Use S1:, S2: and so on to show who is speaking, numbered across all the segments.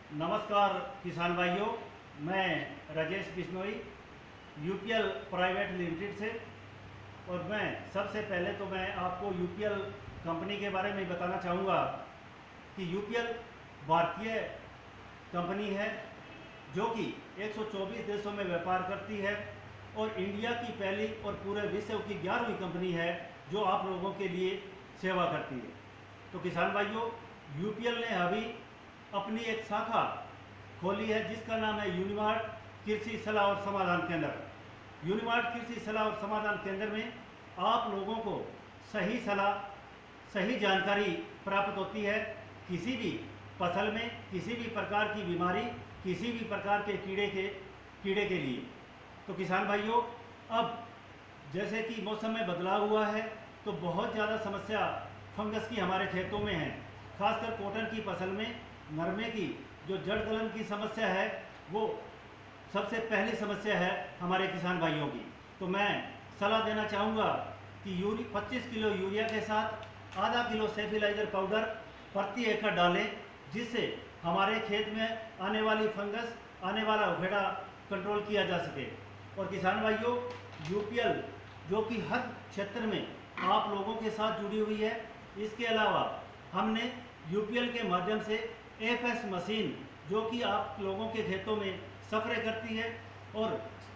S1: नमस्कार किसान भाइयों, मैं Rajesh Bishnoi UPL private limited से। और मैं सबसे पहले तो मैं आपको यूपीएल कंपनी के बारे में बताना चाहूँगा कि यूपीएल भारतीय कंपनी है जो कि 124 देशों में व्यापार करती है और इंडिया की पहली और पूरे विश्व की 11वीं कंपनी है जो आप लोगों के लिए सेवा करती है। तो किसान भाइयों, यूपीएल ने अभी अपनी एक शाखा खोली है जिसका नाम है यूनिमार्ट कृषि सलाह और समाधान केंद्र। यूनिमार्ट कृषि सलाह और समाधान केंद्र में आप लोगों को सही सलाह, सही जानकारी प्राप्त होती है। किसी भी फसल में किसी भी प्रकार की बीमारी, किसी भी प्रकार के कीड़े के लिए। तो किसान भाइयों, अब जैसे कि मौसम में बदलाव हुआ है तो बहुत ज़्यादा समस्या फंगस की हमारे खेतों में है। खासकर कॉटन की फसल में नरमे की जो जड़ गलन की समस्या है वो सबसे पहली समस्या है हमारे किसान भाइयों की। तो मैं सलाह देना चाहूँगा कि 25 किलो यूरिया के साथ आधा किलो सेफिलाइजर पाउडर प्रति एकड़ डालें, जिससे हमारे खेत में आने वाली फंगस, आने वाला उखेड़ा कंट्रोल किया जा सके। और किसान भाइयों, यूपीएल जो कि हर क्षेत्र में आप लोगों के साथ जुड़ी हुई है, इसके अलावा हमने यूपीएल के माध्यम से एफएस मशीन जो कि आप लोगों के खेतों में सफरे करती है और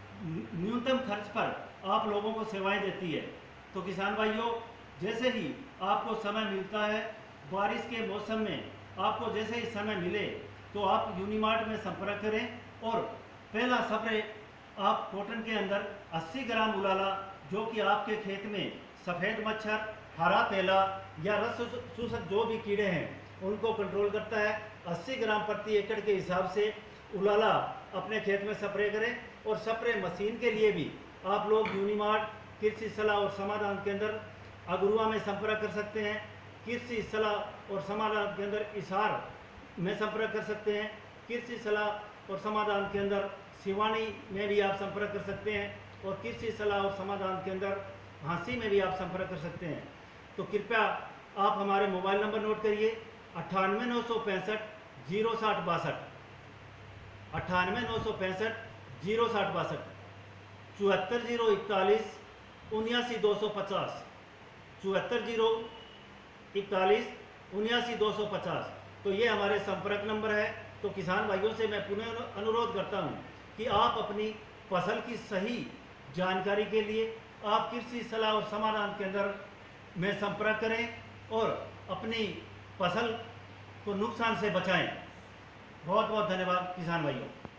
S1: न्यूनतम खर्च पर आप लोगों को सेवाएं देती है। तो किसान भाइयों, जैसे ही आपको समय मिलता है, बारिश के मौसम में आपको जैसे ही समय मिले तो आप यूनिमार्ट में संपर्क करें और पहला स्प्रे आप कॉटन के अंदर 80 ग्राम उलाला, जो कि आपके खेत में सफ़ेद मच्छर, हरा तेला या रस शोषक जो भी कीड़े हैं उनको कंट्रोल करता है, 80 ग्राम प्रति एकड़ के हिसाब से उलाला अपने खेत में स्प्रे करें। और स्प्रे मशीन के लिए भी आप लोग यूनिमार्ट कृषि सलाह और समाधान केंद्र अगरुआ में संपर्क कर सकते हैं, कृषि सलाह और समाधान केंद्र इसार में संपर्क कर सकते हैं, कृषि सलाह और समाधान केंद्र सिवानी में भी आप संपर्क कर सकते हैं और कृषि सलाह और समाधान केंद्र झांसी में भी आप संपर्क कर सकते हैं। तो कृपया आप हमारे मोबाइल नंबर नोट करिए 98 965 060 62, 98 965 060 62, 74 041 250, 74 041 250। तो ये हमारे संपर्क नंबर है। तो किसान भाइयों से मैं पुनः अनुरोध करता हूँ कि आप अपनी फसल की सही जानकारी के लिए आप कृषि सलाह और समाधान केंद्र में संपर्क करें और अपनी फसल को नुकसान से बचाएं। बहुत बहुत धन्यवाद किसान भाइयों।